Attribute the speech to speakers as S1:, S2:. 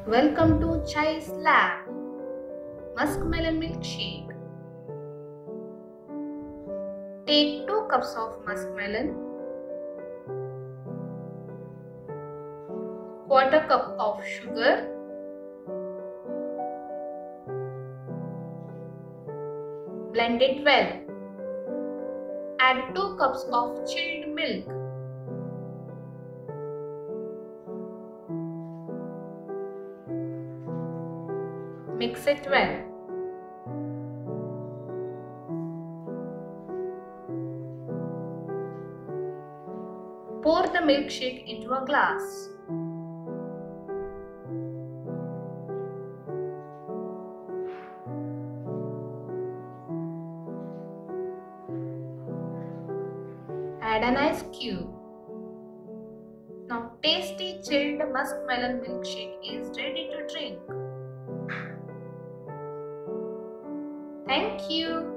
S1: Welcome to Chai's Lab. Muskmelon Milkshake. Take 2 cups of muskmelon, quarter cup of sugar, blend it well. Add 2 cups of chilled milk. Mix it well. Pour the milkshake into a glass. Add an ice cube. Now tasty chilled muskmelon milkshake is ready to drink. Thank you.